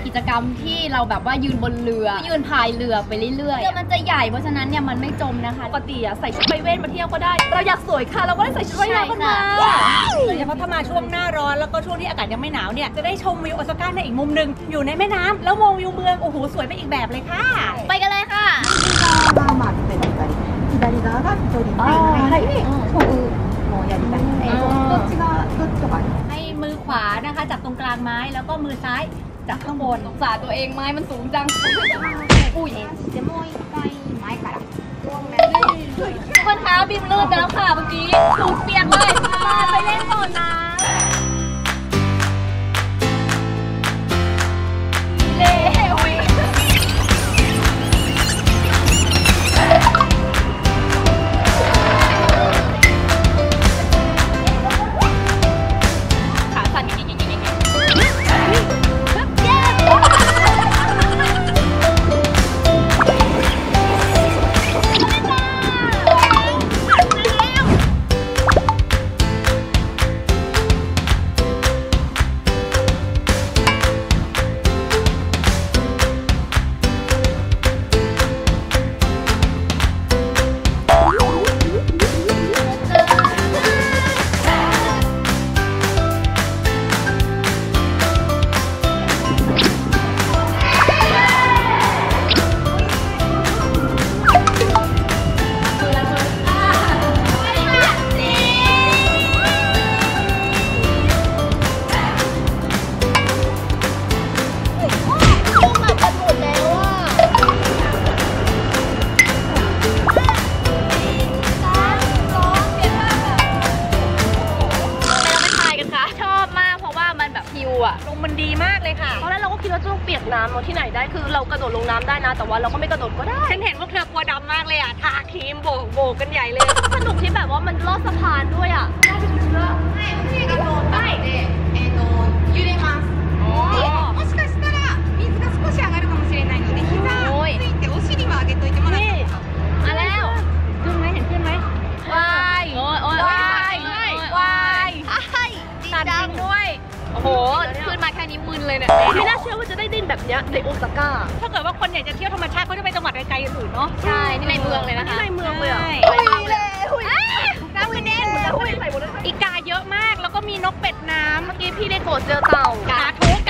กิจกรรมที่เราแบบว่ายืนบนเรือยืนพายเรือไปเรื่อยๆเรือมันจะใหญ่เพราะฉะนั้นเนี่ยมันไม่จมนะคะปกติใส่ชุดไปเว้นมาเที่ยวก็ได้เราอยากสวยค่ะเราก็ได้ใส่ชุดว่ายน้ำกันมาโดยเฉพาะถ้ามาช่วงหน้าร้อนแล้วก็ช่วงที่อากาศยังไม่หนาวเนี่ยจะได้ชมวิวโอซาก้าในอีกมุมหนึ่งอยู่ในแม่น้ำแล้วมองวิวเมืองโอ้โหสวยไปอีกแบบเลยค่ะไปกันเลยค่ะ左側が一人で、こうもうやりたい。どっちがどっちとか。 ให้มือขวานะคะจับตรงกลางไม้แล้วก็มือซ้ายจับข้างบนสงสารตัวเองไม้มันสูงจังอุ้ยจะมวยไกลไม้กัดคนเท้าบิมลื่นไปแล้วค่ะเมื่อกี้สูดเปียกเลยไปเล่นต่อนะเล่ลมมันดีมากเลยค่ะตอนแรกเราก็คิดว่าจะต้องเปียกน้ำที่ไหนได้คือเรากระโดดลงน้ำได้นะแต่ว่าเราก็ไม่กระโดดก็ได้ฉันเห็นว่าเธอกลัวดำมากเลยอ่ะทาครีมโบกกันใหญ่เลยสนุกที่แบบว่ามันลอดสะพานด้วยอ่ะได้ไปดูเชื่อได้揺れます。もしかしたら水が少し上がるかもしれないので、膝ついてお尻は上げといてもらっていいですか。 มาแล้วขึ้นไหมเห็นขึ้นไหมวายตัดจริงด้วยโอ้โหขึ้นมาแค่นี้มึนเลยเนี่ยไม่น่าเชื่อว่าจะได้ดินแบบนี้ในโอซาก้าถ้าเกิดว่าคนอยากจะเที่ยวธรรมชาติก็จะไปจังหวัดไกลๆอื่นเนาะใช่นี่ในเมืองเลยนะคะในเมืองเลยอ่ะน้ำมือแน่นอีกาเยอะมากแล้วก็มีนกเป็ดน้ำเมื่อกี้พี่ได้โกรธเจอเต่ากาทุก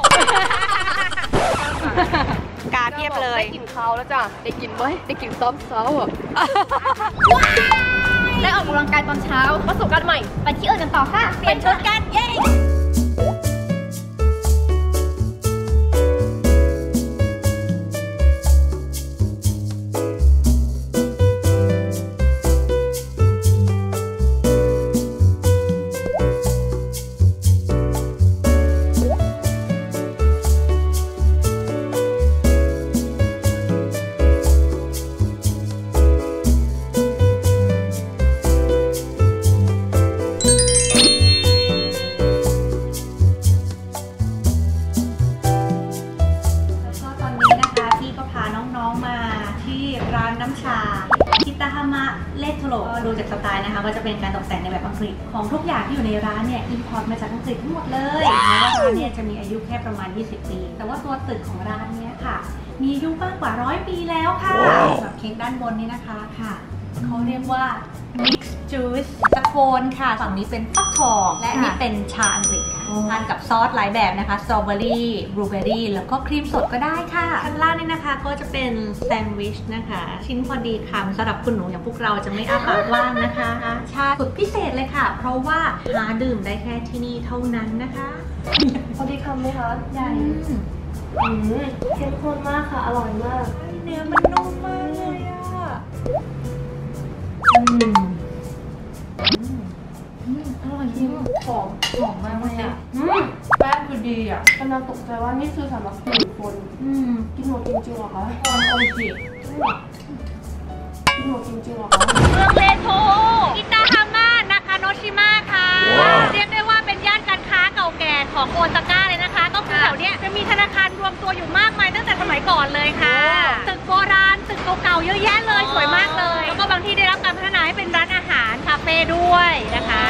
กาเทียบเลยได้กลิ่นเขาแล้วจ้ะได้กลิ่นไหมได้กลิ่นซอฟต์อ่ะได้ออกกำลังกายตอนเช้าประสบการณ์ใหม่ไปที่อื่นกันต่อค่ะเปลี่ยนชุดกันเย้ดูจากสไตล์นะคะว่าจะเป็นการตกแต่งในแบบอังกฤษของทุกอย่างที่อยู่ในร้านเนี่ยอินพอร์ตมาจากอังกฤษทั้งหมดเลยแม้ว่าร้านเนี่ยจะมีอายุแค่ประมาณ20 ปีแต่ว่าตัวตึกของร้านเนี้ยค่ะมีอายุมากกว่า100 ปีแล้วค่ะแบบเค้กด้านบนนี่นะคะค่ะเขาเรียกว่า mixed juice สโคนค่ะฝั่งนี้เป็นฟักทองและนี่เป็นชาอังกฤษค่ะทานกับซอสหลายแบบนะคะสตรอเบอรี่บลูเบอรี่แล้วก็ครีมสดก็ได้ค่ะชั้นล่างนี่นะคะก็จะเป็นแซนด์วิชนะคะชิ้นพอดีคำสำหรับคุณหนูอย่างพวกเราจะไม่อ้าปากว่างนะคะชาสุดพิเศษเลยค่ะเพราะว่าหาดื่มได้แค่ที่นี่เท่านั้นนะคะพอดีคำไหมคะใหญ่เข้มข้นมากค่ะอร่อยมากเนื้อมันนุ่มมากเลยอ่ะอร่อยจริงหอมมากเลยอ่ะแป้งคือดีอ่ะกำลังตกใจว่านี่คือสำหรับ1 คนกินหมดจริงๆหรอคะโอเคกินหมดจริงๆหรอคะเมืองเลโทอิตาฮาม่านากาโนชิมะค่ะเรียกได้ว่าเป็นย่านการค้าเก่าแก่ของโอซาก้าเลยนะคะก็คือแถวเนี้ยจะมีธนาคารรวมตัวอยู่มากมายตั้งแต่สมัยก่อนเลยค่ะตึกโบราณตึกเก่าๆเยอะแยะเลยสวยมากเลยแล้วก็บางที่ได้รับการพัฒนาให้เป็นร้านอาหารคาเฟ่ด้วยนะคะ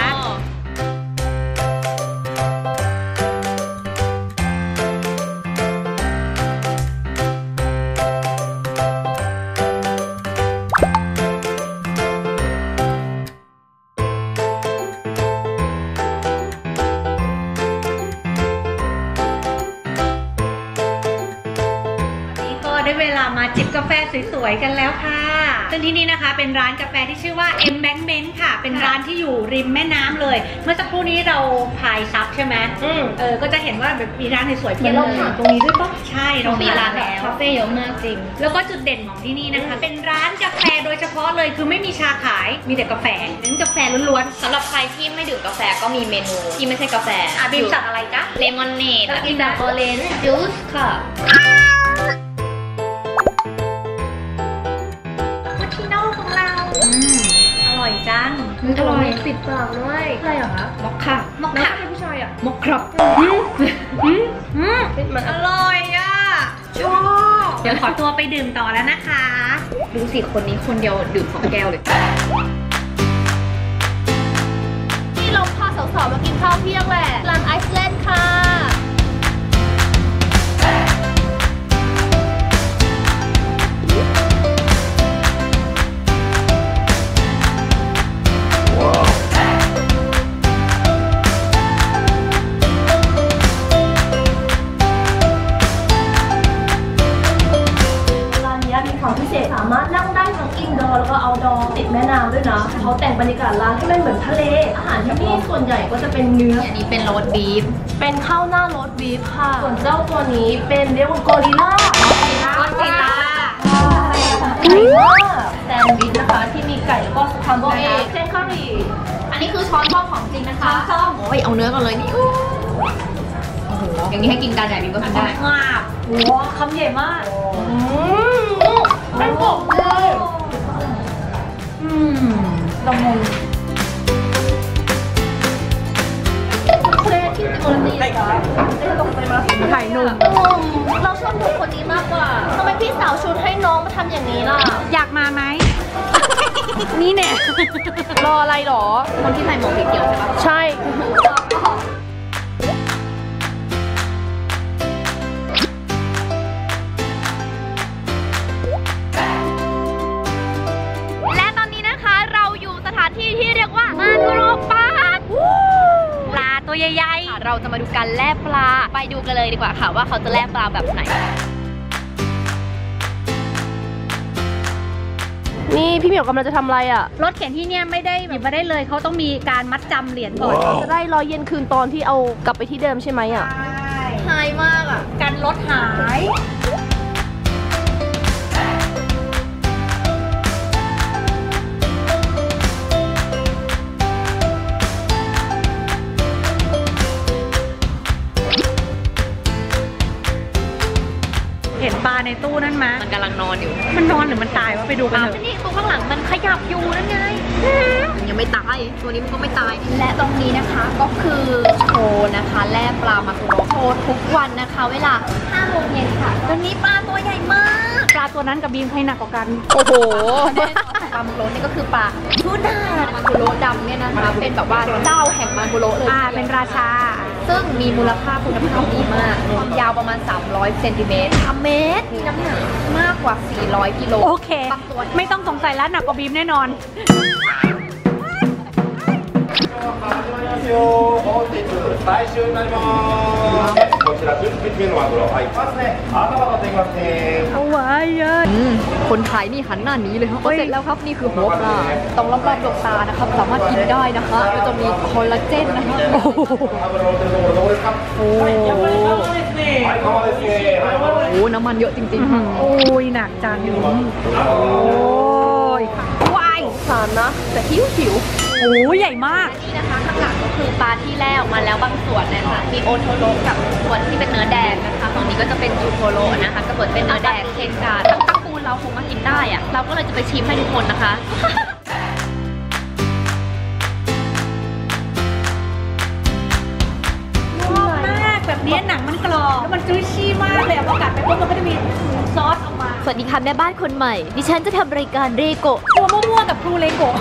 ได้เวลามาจิบกาแฟสวยๆกันแล้วค่ะซึ่งที่นี่นะคะเป็นร้านกาแฟที่ชื่อว่า Embankment ค่ะเป็นร้านที่อยู่ริมแม่น้ำเลยเมื่อสักครู่นี้เราพายซับใช่ไหมก็จะเห็นว่าแบบมีร้านสวยๆเพียบเลยเราผ่านตรงนี้ด้วยปะใช่เรามีร้านแล้วคาเฟ่เยอะมากจริงแล้วก็จุดเด่นของที่นี่นะคะเป็นร้านกาแฟโดยเฉพาะเลยคือไม่มีชาขายมีแต่กาแฟเน้นกาแฟล้วนสำหรับใครที่ไม่ดื่มกาแฟก็มีเมนูที่ไม่ใช่กาแฟบีมสั่งอะไรจ๊ะเลมอนเนดกินแบบออเรนจ์จูสค่ะคาปูชิโน่ของเราอร่อยจังอร่อยติดปากด้วยอะไรเหรอคะมอคค่ามอคค่าให้ผู้ชายอ่ะมอคครับมันอร่อยอ่ะชอบเดี๋ยวขอตัวไปดื่มต่อแล้วนะคะดูสิคนนี้คนเดียวดื่ม2 แก้วเลยนี่เราพาสาวๆมากินข้าวเที่ยงแหละร้านไอซ์แลนด์ค่ะสามารถนั่งได้ทั้งอินดอร์แล้วก็เอาท์ดอร์ติดแม่น้ำด้วยนะเขาแต่งบรรยากาศร้านให้มันเหมือนทะเลอาหารที่นี่ส่วนใหญ่ก็จะเป็นเนื้ออันนี้เป็นโรสบีฟเป็นข้าวหน้าโรสบีฟค่ะส่วนเจ้าตัวนี้เป็นเรียกว่ากอริลล่าไก่ว่าแซนด์วิชนะคะที่มีไก่แล้วก็ทำโบเอเส้นข้าวหรี่อันนี้คือช้อนส้อมของจริงนะคะช้อนส้อมโอ้ยเอาเนื้อกันเลยนี่โอ้โหอย่างนี้ให้กินจานใหญ่บิ๊กก็ทำได้มากว้าคำใหญ่มากเป็นกบเลยละมุนไข่นุ่มเราชอบดูคนนี้มากกว่าทำไมพี่สาวชุดให้น้องมาทำอย่างนี้ล่ะอยากมาไหมนี่เนี่ยรออะไรหรอคนที่ใส่หมวกสีเขียวใช่ปะใช่ที่เรียกว่ามากุโรปาร์คปลาตัวใหญ่ๆเราจะมาดูการแล่ปลาไปดูกันเลยดีกว่าค่ะว่าเขาจะแล่ปลาแบบไหนนี่พี่เหมียวกำลังจะทำอะไรอ่ะรถเข็นที่เนี่ยไม่ได้หยิบมาได้เลยเขาต้องมีการมัดจำเหรียญก่อนจะได้รอเย็นคืนตอนที่เอากลับไปที่เดิมใช่ไหมอ่ะหายมากอ่ะการรถหายเห็นปลาในตู้นั่นไหมมันกำลังนอนอยู่มันนอนหรือมันตายวะไปดูกันเถอะนี่ตัวข้างหลังมันขยับอยู่นั่นไงยังไม่ตายตัวนี้มันก็ไม่ตายและตรงนี้นะคะก็คือโชว์นะคะแล่ปลามากุโรโชว์ทุกวันนะคะเวลา 5 โมงเย็นค่ะวันนี้ปลาตัวใหญ่มากปลาตัวนั้นกับบีมใครหนักกว่ากันโอ้โหปลามากุโรนี่ก็คือปลาทูน่ามากุโรดำเนี่ยนะคะเป็นแบบว่าเจ้าแห่งมากุโรเลยเป็นราชาซึ่งมีมูลค่าคุณภาพดีมากความยาวประมาณ300 เซนติเมตร3 เมตรมีน้ำหนักมากกว่า400 กิโลโอเคไม่ต้องสงสัยแล้วหนักกว่าบีมแน่นอน本日最終になりますこちら10匹目のマグロ入ってますね頭が出ますねเอาไว้เยอะคนขายนี่หันหน้านี้เลยครับเสร็จแล้วครับนี่คือหัวปลาต้องรอบๆดวงตานะครับสามารถกินได้นะคะแล้วจะมีคอลลาเจนนะคะโอ้โหน้ำมันเยอะจริงๆโอ้ยหนักจังโอ้ยว้ายสารนะแต่หิวโอ้ใหญ่มากนี่นะคะข้างหลังก็คือปลาที่แล่ออกมาแล้วบางส่วนนะคะมีโอโทโร่กับส่วนที่เป็นเนื้อแดงนะคะฝั่งนี้ก็จะเป็นจูโทโร่นะคะกับส่วนเป็นเนื้อแดงเช่นกันทั้งตระกูลเราคงมากินได้อะเราก็เลยจะไปชิมให้ทุกคนนะคะชอบมากแบบนี้หนังมันกรอบแล้วมันจุ้ยชี่มากเลยพอกัดไปปุ๊บมันก็จะมีซอสออกมาสวัสดีค่ะแม่บ้านคนใหม่ดิฉันจะทำรายการเรโกะตัวมั่วๆกับครูเรโกะ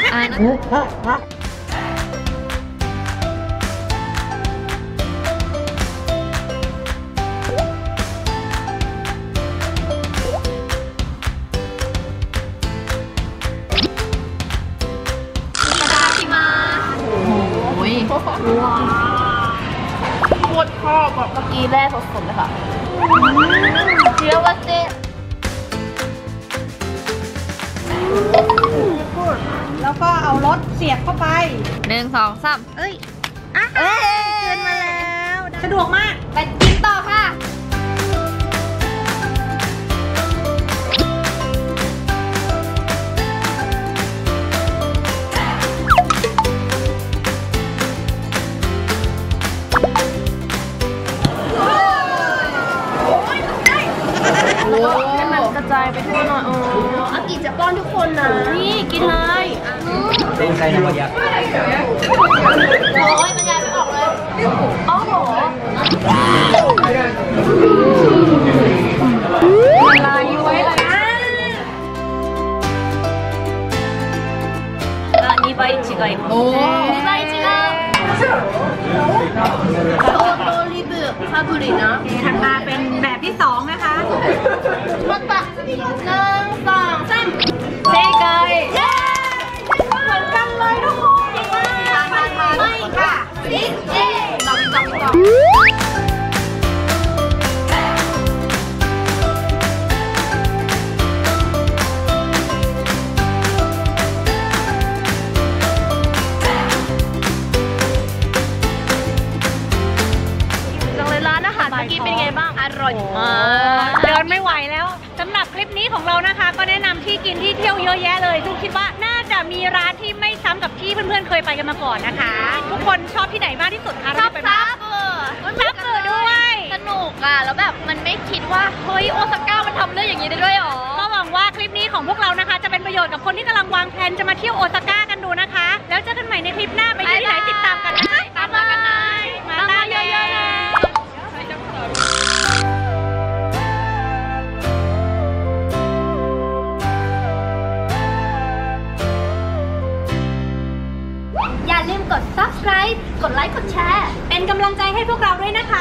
ว้าวโคตรชอบแบบเมื่อกี้แร่สดๆเลยค่ะเดี๋ยวว่าเจ๊แล้วก็เอารถเสียบเข้าไป 1 2 3เอ้ยเกินมาแล้วสะดวกมากไปกินต่อค่ะให้มันกระจายไปทั่วหน่อยอากิจะป้อนทุกคนนะ นี่กินเลยเป็นไงนะวะยะโอ้ยมันยายไม่ออกเลยอ๋อโหลายไว้เลยนะ 2倍違いますโอ้2倍違う相当リブファブリなถัดมาเป็นแบบที่ 2 นะคะまた1 2 3 正解เหมือนกันเลยทุกคนไม่ค่ะซิกเอ๊ลองจังเลยร้านอาหารเมื่อกี้เป็นไงบ้าง อร่อยมากเดินไม่ไหวแล้วสำหรับคลิปนี้ของเรานะคะ ก็แนะนำที่กินที่เที่ยวเยอะแยะเลยทุกคิดว่าน่าจะมีร้านที่ไม่ซ้ำกับที่เพื่อนๆเคยไปกันมาก่อนนะคะ ทุกคนชอบที่ไหนมากที่สุดคะซับไปซัมาบซับเกิดด้วยสนุกอ่ะ แล้วแบบมันไม่คิดว่า เฮ้ยโอซาก้ามันทำเรื่องอย่างนี้ได้ด้วยหรอก็หวังว่าคลิปนี้ของพวกเรานะคะ จะเป็นประโยชน์กับคนที่กำลังวางแผนจะมาเที่ยวโอซาก้ากันดูนะคะ แล้วเจอกันใหม่ในคลิปหน้าไปที่ไหนติดตามกันนะคะตามมากันนะมาเยอะๆเลยอย่าลืมกด subscribe กดไลค์ กดแชร์เป็นกำลังใจให้พวกเราด้วยนะคะ